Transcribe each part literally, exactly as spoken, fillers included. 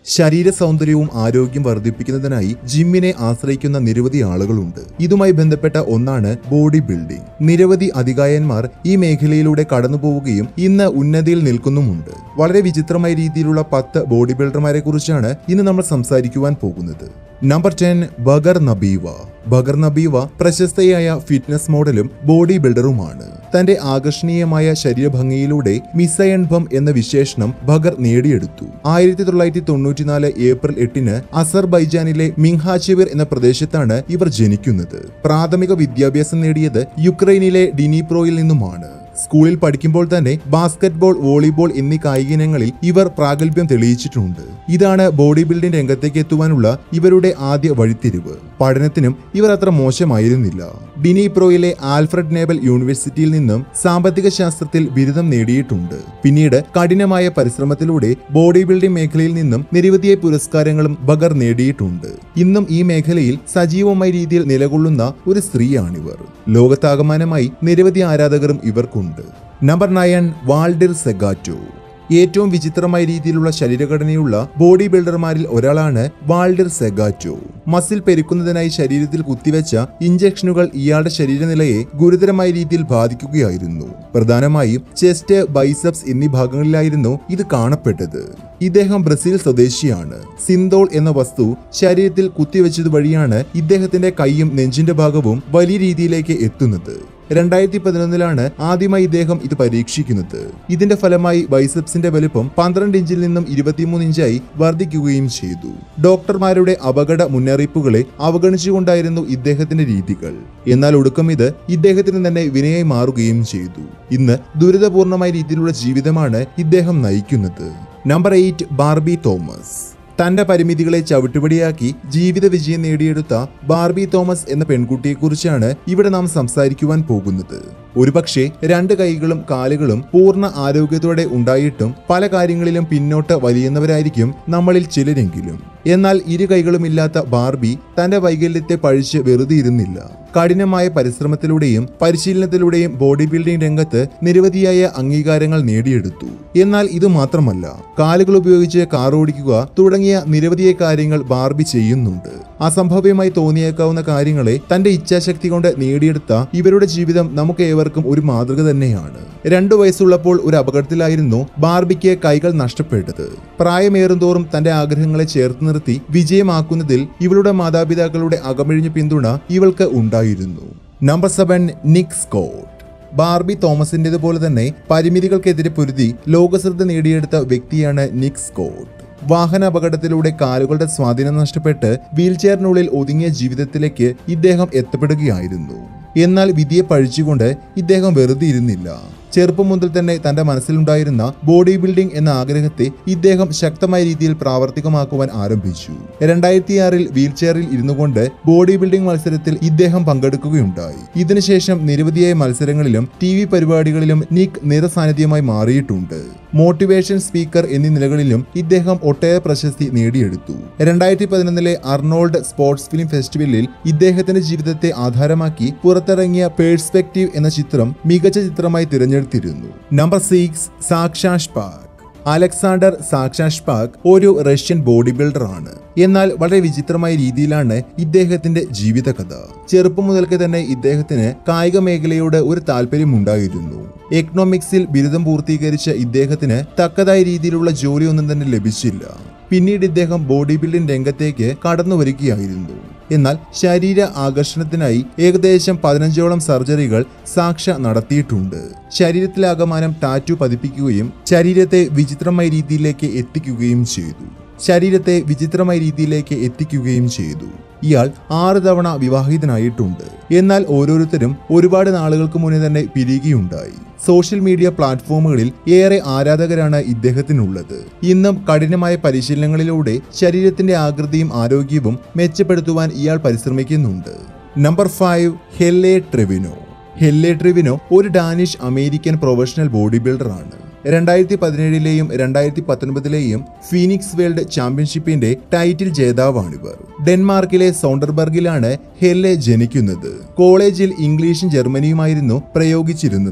ശരീര സൗന്ദര്യവും ആരോഗ്യം വർദ്ധിപ്പിക്കുന്നതിനായി ജിമ്മിനെ ആശ്രയിക്കുന്ന നിരവധി ആളുകളുണ്ട്. ഇതുമായി ബന്ധപ്പെട്ട ഒന്നാണ് ബോഡി ബിൽഡിംഗ്. നിരവധി അധികായന്മാർ ഈ മേഖലയിലൂടെ കടന്നുപോവുകയും ഇന്ന് ഉന്നതിയിൽ നിൽക്കുന്നുമുണ്ട്. വളരെ വിചിത്രമായ രീതിയിലുള്ള പത്ത് ബോഡി ബിൽഡർമാരെ കുറിച്ചാണ് ഇന്ന് നമ്മൾ സംസാരിക്കുവാൻ പോകുന്നത്. Number ten, Bakhar Nabieva. Bakhar Nabieva പ്രശസ്തയായ ഫിറ്റ്നസ് മോഡലും ബോഡി ബിൽഡറുമാണ്. തന്റെ ആകർഷണീയമായ ശരീരഭംഗിയിലൂടെ മിസയൺ ബം എന്ന വിശേഷണം ബഗർ നേടിയെടുത്തു. ആയിരത്തി തൊള്ളായിരത്തി തൊണ്ണൂറ്റിനാല് ഏപ്രിൽ എട്ടിന് അസർബൈജാനിലെ മിങ്ഹാചെവിർ എന്ന പ്രദേശത്താണ് ഇവർ ജനിക്കുന്നത്. പ്രാഥമിക വിദ്യാഭ്യാസം നേടിയത് യുക്രൈനിലെ ഡിനിപ്രോയിൽ നിന്നുമാണ്. സ്കൂളിൽ പഠിക്കുമ്പോൾ തന്നെ ബാസ്കറ്റ്ബോൾ, വോളിബോൾ എന്നീ കായിക ഇനങ്ങളിൽ ഇവർ പ്രാഗൽഭ്യം തെളിയിച്ചിട്ടുണ്ട്. ഇതാണ് ബോഡി ബിൽഡിംഗ് രംഗത്തേക്ക് എത്തുവാനുള്ള ഇവരുടെ ആദ്യ വഴിത്തിരിവ്. പഠനത്തിനും ഇവർ അത്ര മോശമായിരുന്നില്ല. ഡിനിപ്രോയിലെ ആൽഫ്രഡ് നേബൽ യൂണിവേഴ്സിറ്റിയിൽ നിന്നും സാമ്പത്തിക ശാസ്ത്രത്തിൽ ബിരുദം നേടിയിട്ടുണ്ട്. പിന്നീട് കഠിനമായ പരിശ്രമത്തിലൂടെ ബോഡി ബിൽഡിംഗ് മേഖലയിൽ നിന്നും നിരവധി പുരസ്കാരങ്ങളും ബഗർ നേടിയിട്ടുണ്ട്. ഇന്നും ഈ മേഖലയിൽ സജീവമായ രീതിയിൽ നിലകൊള്ളുന്ന ഒരു സ്ത്രീയാണിവർ. ലോകത്താകമാനമായി നിരവധി ആരാധകരും ഇവർക്കുണ്ട്. Number nine, വാൾഡിർ സെഗാറ്റോ. ഏറ്റവും വിചിത്രമായ രീതിയിലുള്ള ശരീരഘടനയുള്ള ബോഡി ബിൽഡർമാരിൽ ഒരാളാണ് വാൾഡിർ സെഗാറ്റോ. മസിൽ പെരുക്കുന്നതിനായി ശരീരത്തിൽ കുത്തിവെച്ച ഇഞ്ചക്ഷനുകൾ ഇയാളുടെ ശരീരനിലയെ ഗുരുതരമായ രീതിയിൽ ബാധിക്കുകയായിരുന്നു. പ്രധാനമായും ചെസ്റ്റ്, ബൈസെപ്സ് എന്നീ ഭാഗങ്ങളിലായിരുന്നു ഇത് കാണപ്പെട്ടത്. ഇദ്ദേഹം ബ്രസീൽ സ്വദേശിയാണ്. സിന്തോൾ എന്ന വസ്തു ശരീരത്തിൽ കുത്തിവെച്ചത് വഴിയാണ് ഇദ്ദേഹത്തിന്റെ കൈയും നെഞ്ചിന്റെ ഭാഗവും വലിയ രീതിയിലേക്ക് എത്തുന്നത്. രണ്ടായിരത്തി പതിനൊന്നിലാണ് ആദ്യമായി ഇദ്ദേഹം ഇത് പരീക്ഷിക്കുന്നത്. ഇതിന്റെ ഫലമായി ബൈസെപ്സിന്റെ വലുപ്പം പന്ത്രണ്ട് ഇഞ്ചിൽ നിന്നും ഇരുപത്തിമൂന്ന് ഇഞ്ചായി വർദ്ധിക്കുകയും ചെയ്തു. ഡോക്ടർമാരുടെ അപകട മുന്നറിയിപ്പുകളെ അവഗണിച്ചുകൊണ്ടായിരുന്നു ഇദ്ദേഹത്തിന്റെ രീതികൾ. എന്നാൽ ഒടുക്കം ഇത് ഇദ്ദേഹത്തിന് തന്നെ വിനയായി മാറുകയും ചെയ്തു. ഇന്ന് ദുരിതപൂർണമായ രീതിയിലുള്ള ജീവിതമാണ് ഇദ്ദേഹം നയിക്കുന്നത്. Number eight, Barbie Thomas. തന്റെ പരിമിതികളെ ചവിട്ടുപടിയാക്കി ജീവിത വിജയം നേടിയെടുത്ത ബാർബി തോമസ് എന്ന പെൺകുട്ടിയെക്കുറിച്ചാണ് ഇവിടെ നാം സംസാരിക്കുവാൻ പോകുന്നത്. ഒരുപക്ഷെ രണ്ട് കൈകളും കാലുകളും പൂർണ്ണ ആരോഗ്യത്തോടെ ഉണ്ടായിട്ടും പല കാര്യങ്ങളിലും പിന്നോട്ട് വലിയുന്നവരായിരിക്കും നമ്മളിൽ ചിലരെങ്കിലും. എന്നാൽ ഇരു കൈകളുമില്ലാത്ത ബാർബി തന്റെ വൈകല്യത്തെ പഴിച്ച് വെറുതെ ഇരുന്നില്ല. കഠിനമായ പരിശ്രമത്തിലൂടെയും പരിശീലനത്തിലൂടെയും ബോഡി ബിൽഡിംഗ് രംഗത്ത് നിരവധിയായ അംഗീകാരങ്ങൾ നേടിയെടുത്തു. എന്നാൽ ഇത് മാത്രമല്ല, കാലുകൾ ഉപയോഗിച്ച് കാർ ഓടിക്കുക തുടങ്ങിയ നിരവധിയ കാര്യങ്ങൾ ബാർബി ചെയ്യുന്നുണ്ട്. അസംഭവ്യമായി തോന്നിയേക്കാവുന്ന കാര്യങ്ങളെ തന്റെ ഇച്ഛാശക്തി കൊണ്ട് നേടിയെടുത്ത ഇവരുടെ ജീവിതം നമുക്ക് ഏവർക്കും ഒരു മാതൃക തന്നെയാണ്. രണ്ടു വയസ്സുള്ളപ്പോൾ ഒരു അപകടത്തിലായിരുന്നു ബാർബിക്ക് കൈകൾ നഷ്ടപ്പെട്ടത്. പ്രായമേറും തോറും തന്റെ ആഗ്രഹങ്ങളെ ചേർത്ത് നിർത്തി വിജയമാക്കുന്നതിൽ ഇവളുടെ മാതാപിതാക്കളുടെ അകമഴിഞ്ഞ പിന്തുണ ഇവൾക്ക് ഉണ്ടായിരുന്നു. Number seven, Nick Scott. Barbie തോമസിന്റേതുപോലെ തന്നെ പരിമിതികൾക്കെതിരെ പൊരുതി ലോകശ്രദ്ധ നേടിയെടുത്ത വ്യക്തിയാണ് നിക് സ്കോട്ട്. വാഹന അപകടത്തിലൂടെ കാലുകളുടെ സ്വാധീനം നഷ്ടപ്പെട്ട് വീൽചെയറിനുള്ളിൽ ഒതുങ്ങിയ ജീവിതത്തിലേക്ക് ഇദ്ദേഹം എത്തപ്പെടുകയായിരുന്നു. എന്നാൽ വിധിയെ പഴിച്ചുകൊണ്ട് ഇദ്ദേഹം വെറുതെ ഇരുന്നില്ല. ചെറുപ്പം മുതൽ തന്നെ തന്റെ മനസ്സിലുണ്ടായിരുന്ന ബോഡി ബിൽഡിംഗ് എന്ന ആഗ്രഹത്തെ ഇദ്ദേഹം ശക്തമായ രീതിയിൽ പ്രാവർത്തികമാക്കുവാൻ ആരംഭിച്ചു. രണ്ടായിരത്തി ആറിൽ വീൽചെയറിൽ ഇരുന്നുകൊണ്ട് ബോഡി ബിൽഡിംഗ് മത്സരത്തിൽ ഇദ്ദേഹം പങ്കെടുക്കുകയുണ്ടായി. ഇതിനുശേഷം നിരവധിയായ മത്സരങ്ങളിലും ടി വി പരിപാടികളിലും നിക് നിറസാന്നിധ്യമായി മാറിയിട്ടുണ്ട്. മോട്ടിവേഷൻ സ്പീക്കർ എന്നീ നിലകളിലും ഇദ്ദേഹം ഒട്ടേറെ പ്രശസ്തി നേടിയെടുത്തു. രണ്ടായിരത്തി പതിനൊന്നിലെ അർണോൾഡ് സ്പോർട്സ് ഫിലിം ഫെസ്റ്റിവലിൽ ഇദ്ദേഹത്തിന്റെ ജീവിതത്തെ ആധാരമാക്കി പുറത്തിറങ്ങിയ പേഴ്സ്പെക്റ്റീവ് എന്ന ചിത്രം മികച്ച ചിത്രമായി തിരഞ്ഞെടുത്തിരുന്നു. Number six, സാക്ഷാ ഷ്പാക്. അലക്സാണ്ടർ സാക്ഷാ ഷ്പാക് ഒരു റഷ്യൻ ബോഡി ബിൽഡർ ആണ്. എന്നാൽ വളരെ വിചിത്രമായ രീതിയിലാണ് ഇദ്ദേഹത്തിന്റെ ജീവിതകഥ. ചെറുപ്പം മുതൽക്ക് തന്നെ ഇദ്ദേഹത്തിന് കായിക മേഖലയോട് ഒരു താല്പര്യമുണ്ടായിരുന്നു. എക്കണോമിക്സിൽ ബിരുദം പൂർത്തീകരിച്ച ഇദ്ദേഹത്തിന് തക്കതായ രീതിയിലുള്ള ജോലിയൊന്നും തന്നെ ലഭിച്ചില്ല. പിന്നീട് ഇദ്ദേഹം ബോഡി ബിൽഡിംഗ് രംഗത്തേക്ക് കടന്നു വരികയായിരുന്നു. എന്നാൽ ശരീര ആകർഷണത്തിനായി ഏകദേശം പതിനഞ്ചോളം സർജറികൾ സാക്ഷ നടത്തിയിട്ടുണ്ട്. ശരീരത്തിലാകമാനം ടാറ്റു പതിപ്പിക്കുകയും ശരീരത്തെ വിചിത്രമായ രീതിയിലേക്ക് എത്തിക്കുകയും ചെയ്തു. ശരീരത്തെ വിചിത്രമായ രീതിയിലേക്ക് എത്തിക്കുകയും ചെയ്തു. ഇയാൾ ആറ് തവണ വിവാഹിതനായിട്ടുണ്ട്. എന്നാൽ ഓരോരുത്തരും ഒരുപാട് നാളുകൾക്ക് മുന്നേ തന്നെ പിരിയുകയുണ്ടായി. സോഷ്യൽ മീഡിയ പ്ലാറ്റ്ഫോമുകളിൽ ഏറെ ആരാധകരാണ് ഇദ്ദേഹത്തിനുള്ളത്. ഇന്നും കഠിനമായ പരിശീലനങ്ങളിലൂടെ ശരീരത്തിന്റെ ആകൃതിയും ആരോഗ്യവും മെച്ചപ്പെടുത്തുവാൻ ഇയാൾ പരിശ്രമിക്കുന്നുണ്ട്. Number five, ഹെല്ലെ ട്രെവിനോ. ഹെല്ലെ ട്രെവിനോ ഒരു Danish American professional body builder ആണ്. രണ്ടായിരത്തി പതിനേഴിലെയും രണ്ടായിരത്തി പത്തൊൻപതിലെയും ഫീനിക്സ് വേൾഡ് ചാമ്പ്യൻഷിപ്പിന്റെ ടൈറ്റിൽ ജേതാവാണിവർ. ഡെൻമാർക്കിലെ സോണ്ടർബർഗിലാണ് ഹെല്ലെ ജനിക്കുന്നത്. കോളേജിൽ ഇംഗ്ലീഷും ജർമ്മനിയുമായിരുന്നു പ്രയോഗിച്ചിരുന്നത്.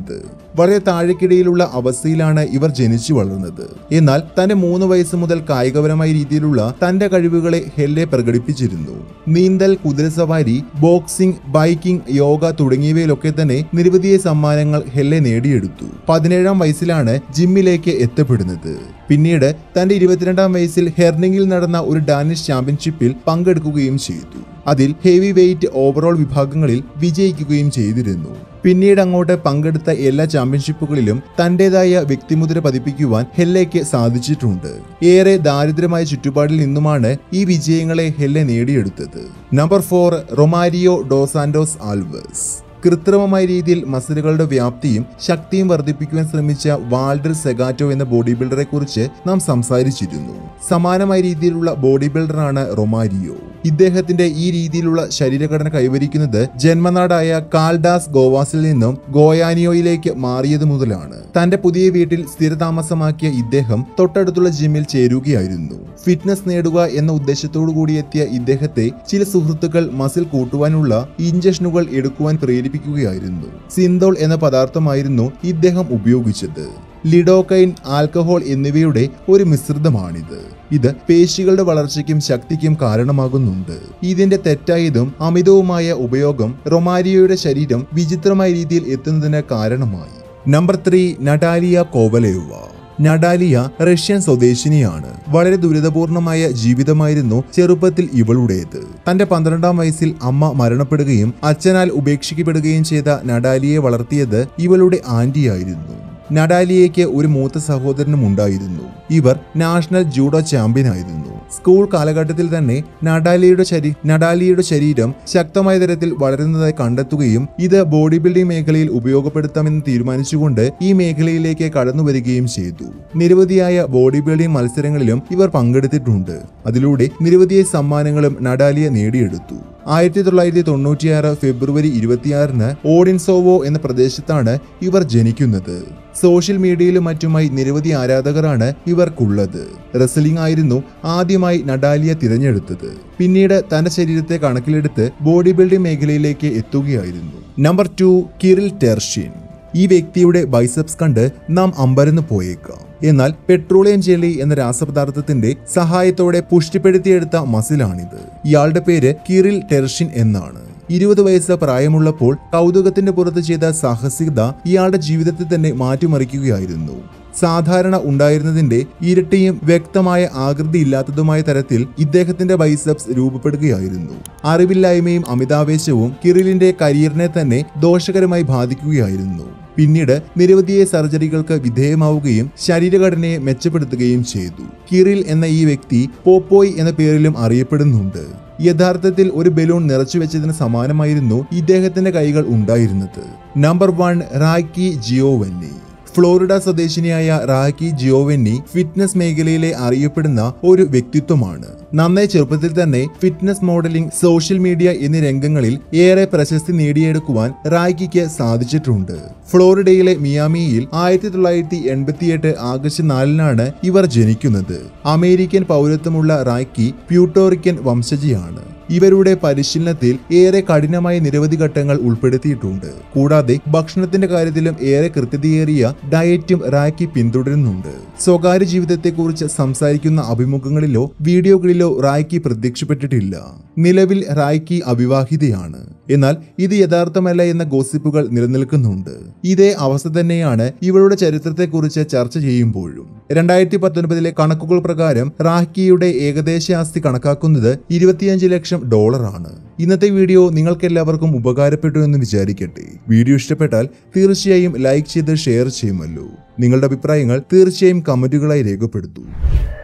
വളരെ താഴേക്കിടയിലുള്ള അവസ്ഥയിലാണ് ഇവർ ജനിച്ചു വളർന്നത്. എന്നാൽ തന്റെ മൂന്ന് വയസ്സ് മുതൽ കായികപരമായ രീതിയിലുള്ള തന്റെ കഴിവുകളെ ഹെല്ലെ പ്രകടിപ്പിച്ചിരുന്നു. നീന്തൽ, കുതിരസവാരി, ബോക്സിംഗ്, ബൈക്കിംഗ്, യോഗ തുടങ്ങിയവയിലൊക്കെ തന്നെ നിരവധി സമ്മാനങ്ങൾ ഹെല്ലെ നേടിയെടുത്തു. പതിനേഴാം വയസ്സിലാണ് ജിമ്മിലേക്ക് എത്തപ്പെടുന്നത്. പിന്നീട് തന്റെ ഇരുപത്തിരണ്ടാം വയസ്സിൽ ഹെർണിംഗിൽ നടന്ന ഒരു ഡാനിഷ് ചാമ്പ്യൻഷിപ്പിൽ പങ്കെടുക്കുകയും ചെയ്തു. അതിൽ ഹെവി വെയ്റ്റ് ഓവറോൾ വിഭാഗങ്ങളിൽ വിജയിക്കുകയും ചെയ്തിരുന്നു. പിന്നീട് അങ്ങോട്ട് പങ്കെടുത്ത എല്ലാ ചാമ്പ്യൻഷിപ്പുകളിലും തന്റേതായ വ്യക്തിമുദ്ര പതിപ്പിക്കുവാൻ ഹെല്ലയ്ക്ക് സാധിച്ചിട്ടുണ്ട്. ഏറെ ദാരിദ്ര്യമായ ചുറ്റുപാടിൽ നിന്നുമാണ് ഈ വിജയങ്ങളെ ഹെല്ലെ നേടിയെടുത്തത്. Number four, Romario dos Santos Alves. കൃത്രിമമായ രീതിയിൽ മസിലുകളുടെ വ്യാപ്തിയും ശക്തിയും വർദ്ധിപ്പിക്കുവാൻ ശ്രമിച്ച വാൾഡർ സെഗാറ്റോ എന്ന ബോഡി ബിൽഡറെ കുറിച്ച് നാം സംസാരിച്ചിരുന്നു. സമാനമായ രീതിയിലുള്ള ബോഡി ബിൽഡറാണ് റൊമാരിയോ. ഇദ്ദേഹത്തിന്റെ ഈ രീതിയിലുള്ള ശരീരഘടന കൈവരിക്കുന്നത് ജന്മനാടായ കാൽഡാസ് ഗോവാസിൽ നിന്നും ഗോയാനിയോയിലേക്ക് മാറിയത് മുതലാണ്. തന്റെ പുതിയ വീട്ടിൽ സ്ഥിരതാമസമാക്കിയ ഇദ്ദേഹം തൊട്ടടുത്തുള്ള ജിമ്മിൽ ചേരുകയായിരുന്നു. ഫിറ്റ്നസ് നേടുക എന്ന ഉദ്ദേശത്തോടു കൂടി എത്തിയ ഇദ്ദേഹത്തെ ചില സുഹൃത്തുക്കൾ മസിൽ കൂട്ടുവാനുള്ള ഇഞ്ചക്ഷനുകൾ എടുക്കുവാൻ പ്രേരിപ്പിക്കുകയായിരുന്നു. സിന്തോൾ എന്ന പദാർത്ഥമായിരുന്നു ഇദ്ദേഹം ഉപയോഗിച്ചത്. ലിഡോകൈൻ, ആൽക്കഹോൾ എന്നിവയുടെ ഒരു മിശ്രിതമാണിത്. ഇത് പേശികളുടെ വളർച്ചയ്ക്കും ശക്തിക്കും കാരണമാകുന്നുണ്ട്. ഇതിന്റെ തെറ്റായതും അമിതവുമായ ഉപയോഗം റൊമാരിയോയുടെ ശരീരം വിചിത്രമായ രീതിയിൽ എത്തുന്നതിന് കാരണമായി. Number three, Natalia Kovaleva. Natalia Russian സ്വദേശിനിയാണ്. വളരെ ദുരിതപൂർണമായ ജീവിതമായിരുന്നു ചെറുപ്പത്തിൽ ഇവളുടേത്. തന്റെ പന്ത്രണ്ടാം വയസ്സിൽ അമ്മ മരണപ്പെടുകയും അച്ഛനാൽ ഉപേക്ഷിക്കപ്പെടുകയും ചെയ്ത നടാലിയെ വളർത്തിയത് ഇവളുടെ ആന്റിയായിരുന്നു. നടാലിയയ്ക്ക് ഒരു മൂത്ത സഹോദരനും ഉണ്ടായിരുന്നു. ഇവർ നാഷണൽ ജൂഡോ ചാമ്പ്യൻ ആയിരുന്നു. സ്കൂൾ കാലഘട്ടത്തിൽ തന്നെ നടാലിയുടെ ശരീ നടാലിയുടെ ശരീരം ശക്തമായ തരത്തിൽ വളരുന്നതായി കണ്ടെത്തുകയും ഇത് ബോഡി ബിൽഡിംഗ് മേഖലയിൽ ഉപയോഗപ്പെടുത്താമെന്ന് തീരുമാനിച്ചുകൊണ്ട് ഈ മേഖലയിലേക്ക് കടന്നു വരികയും ചെയ്തു. നിരവധിയായ ബോഡി ബിൽഡിംഗ് മത്സരങ്ങളിലും ഇവർ പങ്കെടുത്തിട്ടുണ്ട്. അതിലൂടെ നിരവധി സമ്മാനങ്ങളും നടാലിയ നേടിയെടുത്തു. ആയിരത്തി തൊള്ളായിരത്തി തൊണ്ണൂറ്റിയാറ് ഫെബ്രുവരി ഇരുപത്തിയാറിന് ഓഡിൻസോവോ എന്ന പ്രദേശത്താണ് ഇവർ ജനിക്കുന്നത്. സോഷ്യൽ മീഡിയയിലും മറ്റുമായി നിരവധി ആരാധകരാണ് ഇവർക്കുള്ളത്. റെസ്ലിംഗ് ആയിരുന്നു ആദ്യമായി നടാലിയ തിരഞ്ഞെടുത്തത്. പിന്നീട് തന്റെ ശരീരത്തെ കണക്കിലെടുത്ത് ബോഡി ബിൽഡിംഗ് മേഖലയിലേക്ക് എത്തുകയായിരുന്നു. Number two, Kirill Tershin. ഈ വ്യക്തിയുടെ ബൈസെപ്സ് കണ്ട് നാം അമ്പരന്ന് പോയേക്കാം. എന്നാൽ പെട്രോളിയം ജെല്ലി എന്ന രാസപദാർത്ഥത്തിന്റെ സഹായത്തോടെ പുഷ്ടിപ്പെടുത്തിയെടുത്ത മസിലാണിത്. ഇയാളുടെ പേര് കിറിൽ ടെർഷിൻ എന്നാണ്. ഇരുപത് വയസ്സ് പ്രായമുള്ളപ്പോൾ കൗതുകത്തിന്റെ പുറത്ത് ചെയ്ത സാഹസികത ഇയാളുടെ ജീവിതത്തെ തന്നെ മാറ്റിമറിക്കുകയായിരുന്നു. സാധാരണ ഉണ്ടായിരുന്നതിന്റെ ഇരട്ടിയും വ്യക്തമായ ആകൃതി ഇല്ലാത്തതുമായ തരത്തിൽ ഇദ്ദേഹത്തിന്റെ ബൈസെപ്സ് രൂപപ്പെടുകയായിരുന്നു. അറിവില്ലായ്മയും അമിതാവേശവും കിറിലിന്റെ കരിയറിനെ തന്നെ ദോഷകരമായി ബാധിക്കുകയായിരുന്നു. പിന്നീട് നിരവധി സർജറികൾക്ക് വിധേയമാവുകയും ശരീരഘടനയെ മെച്ചപ്പെടുത്തുകയും ചെയ്തു. കിറിൽ എന്ന ഈ വ്യക്തി പോപ്പോയ് എന്ന പേരിലും അറിയപ്പെടുന്നുണ്ട്. യഥാർത്ഥത്തിൽ ഒരു ബലൂൺ നിറച്ചു വെച്ചതിന് സമാനമായിരുന്നു ഇദ്ദേഹത്തിന്റെ കൈകൾ ഉണ്ടായിരുന്നത്. Number one, Raki Giovanni. Florida സ്വദേശിനിയായ റാക്കി ജിയോവന്നി ഫിറ്റ്നസ് മേഖലയിലെ അറിയപ്പെടുന്ന ഒരു വ്യക്തിത്വമാണ്. നന്നായി ചെറുപ്പത്തിൽ തന്നെ ഫിറ്റ്നസ് മോഡലിംഗ്, സോഷ്യൽ മീഡിയ എന്നീ രംഗങ്ങളിൽ ഏറെ പ്രശസ്തി നേടിയെടുക്കുവാൻ റാക്കിക്ക് സാധിച്ചിട്ടുണ്ട്. ഫ്ലോറിഡയിലെ മിയാമിയിൽ ആയിരത്തി തൊള്ളായിരത്തി എൺപത്തിയെട്ട് ആഗസ്റ്റ് നാലിനാണ് ഇവർ ജനിക്കുന്നത്. അമേരിക്കൻ പൗരത്വമുള്ള റാക്കി പ്യൂട്ടോറിക്കൻ വംശജിയാണ്. ഇവരുടെ പരിശീലനത്തിൽ ഏറെ കഠിനമായ നിരവധി ഘട്ടങ്ങൾ ഉൾപ്പെടുത്തിയിട്ടുണ്ട്. കൂടാതെ ഭക്ഷണത്തിന്റെ കാര്യത്തിലും ഏറെ കൃത്യതയേറിയ ഡയറ്റും റാക്കി പിന്തുടരുന്നുണ്ട്. സ്വകാര്യ ജീവിതത്തെക്കുറിച്ച് സംസാരിക്കുന്ന അഭിമുഖങ്ങളിലോ വീഡിയോകളിലോ റാക്കി പ്രത്യക്ഷപ്പെട്ടിട്ടില്ല. നിലവിൽ റാക്കി അവിവാഹിതയാണ്. എന്നാൽ ഇത് യഥാർത്ഥമല്ല എന്ന ഗോസിപ്പുകൾ നിലനിൽക്കുന്നുണ്ട്. ഇതേ അവസ്ഥ തന്നെയാണ് ഇവളുടെ ചരിത്രത്തെക്കുറിച്ച് ചർച്ച ചെയ്യുമ്പോഴും. രണ്ടായിരത്തി പത്തൊൻപതിലെ കണക്കുകൾ പ്രകാരം റാക്കിയുടെ ഏകദേശ ആസ്തി കണക്കാക്കുന്നത് ഇരുപത്തിയഞ്ച് ലക്ഷം ഡോളറാണ്. ഇന്നത്തെ വീഡിയോ നിങ്ങൾക്ക് എല്ലാവർക്കും ഉപകാരപ്പെട്ടു എന്ന് വിചാരിക്കട്ടെ. വീഡിയോ ഇഷ്ടപ്പെട്ടാൽ തീർച്ചയായും ലൈക്ക് ചെയ്ത് ഷെയർ ചെയ്യുമല്ലോ. നിങ്ങളുടെ അഭിപ്രായങ്ങൾ തീർച്ചയായും കമന്റുകളായി രേഖപ്പെടുത്തൂ.